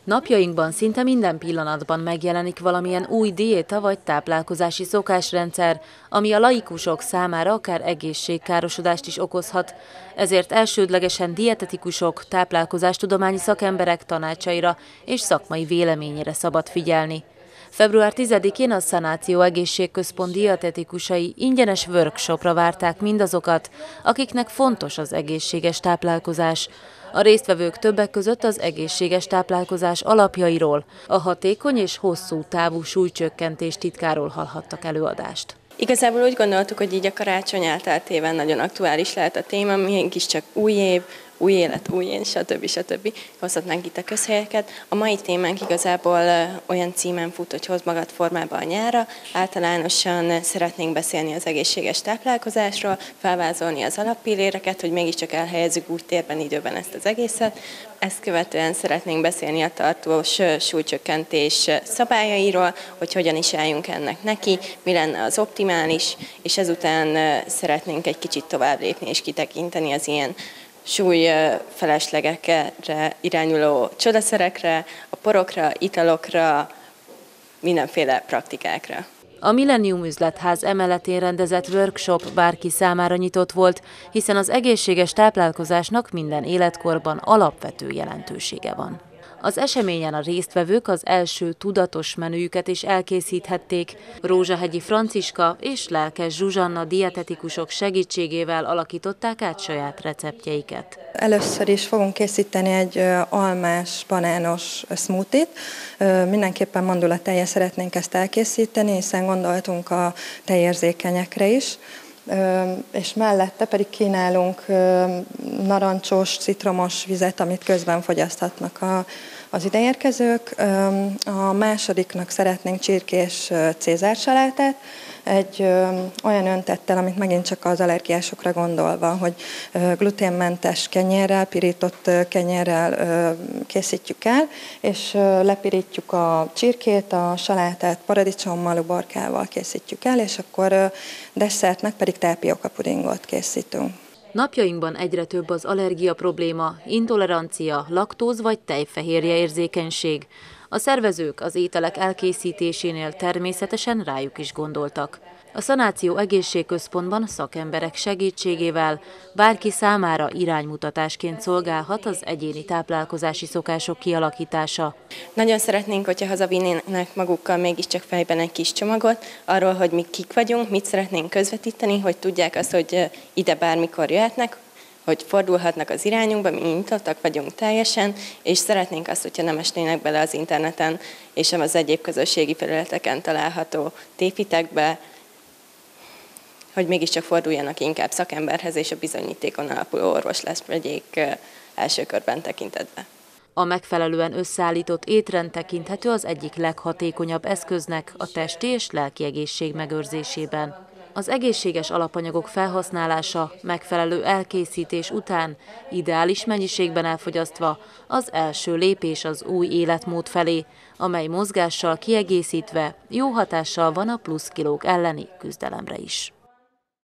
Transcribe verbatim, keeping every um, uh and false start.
Napjainkban szinte minden pillanatban megjelenik valamilyen új diéta vagy táplálkozási szokásrendszer, ami a laikusok számára akár egészségkárosodást is okozhat. Ezért elsődlegesen dietetikusok, táplálkozástudományi szakemberek tanácsaira és szakmai véleményére szabad figyelni. február tizedikén a Szanáció Egészségközpont dietetikusai ingyenes workshopra várták mindazokat, akiknek fontos az egészséges táplálkozás. A résztvevők többek között az egészséges táplálkozás alapjairól, a hatékony és hosszú távú súlycsökkentés titkáról hallhattak előadást. Igazából úgy gondoltuk, hogy így a karácsony elteltével nagyon aktuális lehet a téma, mégiscsak új év, új élet, új én, stb. stb. Hozhatnánk itt a közhelyeket. A mai témánk igazából olyan címen fut, hogy hoz magad formába a nyára. Általánosan szeretnénk beszélni az egészséges táplálkozásról, felvázolni az alappilléreket, hogy mégiscsak elhelyezzük úgy térben, időben ezt az egészet. Ezt követően szeretnénk beszélni a tartós súlycsökkentés szabályairól, hogy hogyan is álljunk ennek neki, mi lenne az optimális, és ezután szeretnénk egy kicsit tovább lépni és kitekinteni az ilyen súly feleslegekre irányuló csodaszerekre, a porokra, italokra, mindenféle praktikákra. A Millennium üzletház emeletén rendezett workshop bárki számára nyitott volt, hiszen az egészséges táplálkozásnak minden életkorban alapvető jelentősége van. Az eseményen a résztvevők az első tudatos menüjüket is elkészíthették. Rózsahegyi Franciska és Lelkes Zsuzsanna dietetikusok segítségével alakították át saját receptjeiket. Először is fogunk készíteni egy almás, banános smoothie-t. Mindenképpen mandulattejjel szeretnénk ezt elkészíteni, hiszen gondoltunk a tejérzékenyekre is. És mellette pedig kínálunk narancsos, citromos vizet, amit közben fogyaszthatnak a, az ideérkezők. A másodiknak szeretnénk csirkés cézársalátát, egy olyan öntettel, amit megint csak az allergiásokra gondolva, hogy gluténmentes kenyérrel, pirított kenyérrel készítjük el, és lepirítjuk a csirkét, a salátát paradicsommal, uborkával készítjük el, és akkor desszertnek pedig tápióka pudingot készítünk. Napjainkban egyre több az allergia probléma, intolerancia, laktóz vagy tejfehérje érzékenység. A szervezők az ételek elkészítésénél természetesen rájuk is gondoltak. A Szanáció Egészségközpontban szakemberek segítségével bárki számára iránymutatásként szolgálhat az egyéni táplálkozási szokások kialakítása. Nagyon szeretnénk, hogyha hazavinnének magukkal mégiscsak fejben egy kis csomagot, arról, hogy mi kik vagyunk, mit szeretnénk közvetíteni, hogy tudják azt, hogy ide bármikor jöhetnek, hogy fordulhatnak az irányunkba, mi nyitottak vagyunk teljesen, és szeretnénk azt, hogyha nem esnének bele az interneten és az egyéb közösségi felületeken található tévhitekbe, hogy mégiscsak forduljanak inkább szakemberhez, és a bizonyítékon alapuló orvos lesz vegyék első körben tekintetbe. A megfelelően összeállított étrend tekinthető az egyik leghatékonyabb eszköznek a testi és lelki egészség megőrzésében. Az egészséges alapanyagok felhasználása megfelelő elkészítés után ideális mennyiségben elfogyasztva az első lépés az új életmód felé, amely mozgással kiegészítve jó hatással van a pluszkilók elleni küzdelemre is.